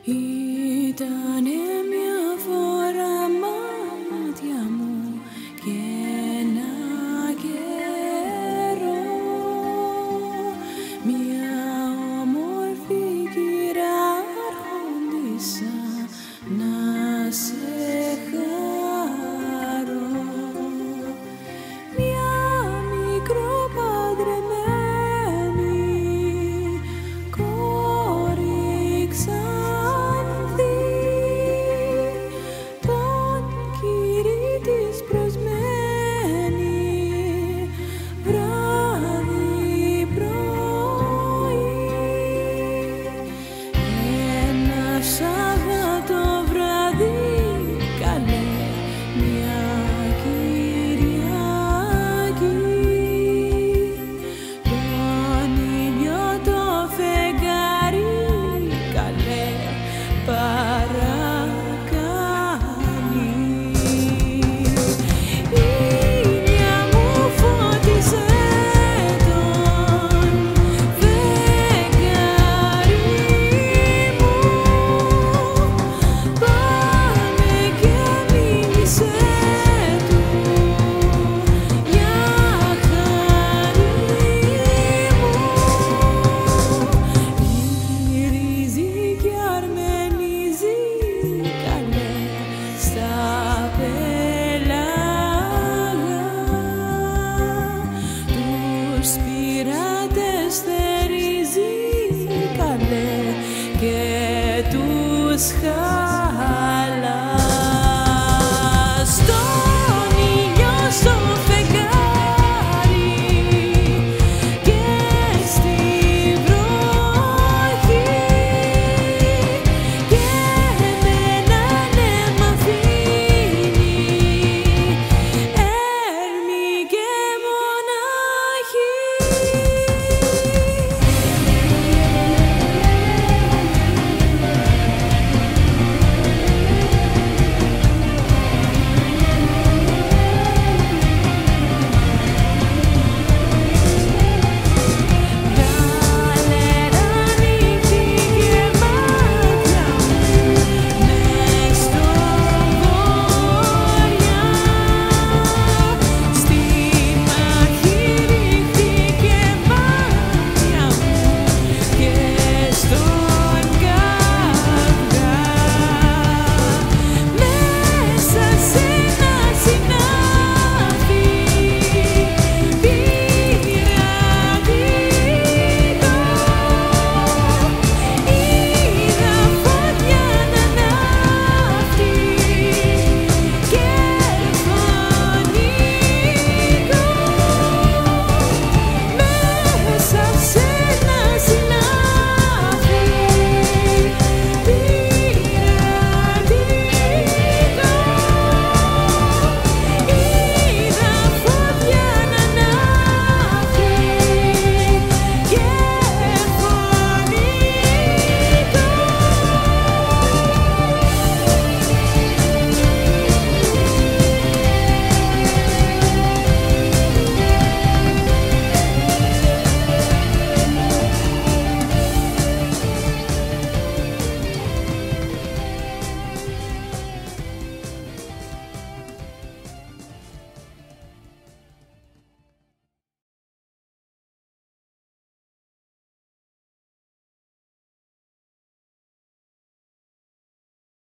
Ήτανε μια φορά μάτια μου και ένα καιρό, μια όμορφη κυράρχοντισσα να σε χαρώ, μια μικροπαντρεμένη κόρη ξανθή, τον Κύρι της προσμένη βράδυ πρωί. Ένα Σάββατο βράδυ καλέ, μια Κυριακή, τον ήλιο το φεγγάρι καλέ παρακαλεί. Ήλια μου φώτισε τον φεγγάρι μου, πάμε και μίλησε του για χάρη μου. Γυρίζει και αρμενίζει καλέ στα πέλαγα, τους πειρατές θερίζει καλέ και τους